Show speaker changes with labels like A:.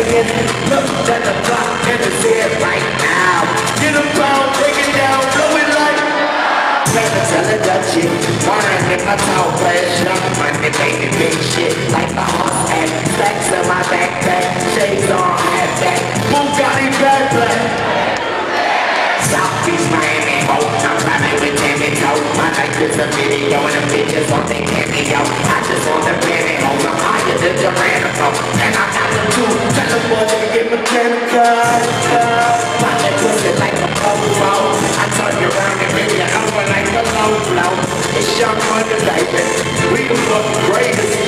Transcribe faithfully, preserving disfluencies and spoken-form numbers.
A: million. Look at the clock and it's here right now. Get them down, take it down, blow it like. Never tell a Dutch chick, wine in my tall glass, young money, baby, big shit, like the horse hat, stacks in my backpack, shades on, hat back, Bugatti bad black. South Beach, Miami, boat, I'm climbing with Jimmy Toe. My life is a video and the bitches on they cameo. I just want the pantyhose, I'm higher than Geronimo. And I got them too, tell them boys they get mechanical. My leg pussy like a polo. I turn you around and bring you over like a low blow. It's young money, baby, we the fucking greatest.